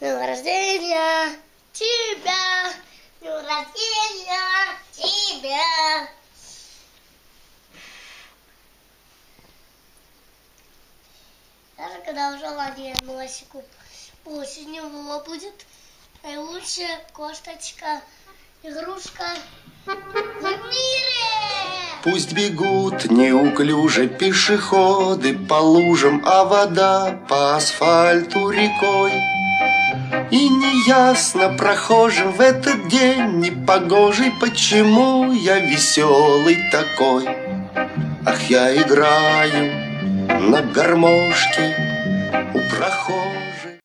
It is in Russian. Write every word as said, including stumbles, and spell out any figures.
днем рождения тебя, днем рождения тебя. Даже когда уже ладья носику, пусть у него будет наилучшая косточка, игрушка в мире. Пусть бегут неуклюже пешеходы по лужам, а вода по асфальту рекой. И неясно прохожим в этот день непогожий, почему я веселый такой. Ах, я играю на гармошке у прохода.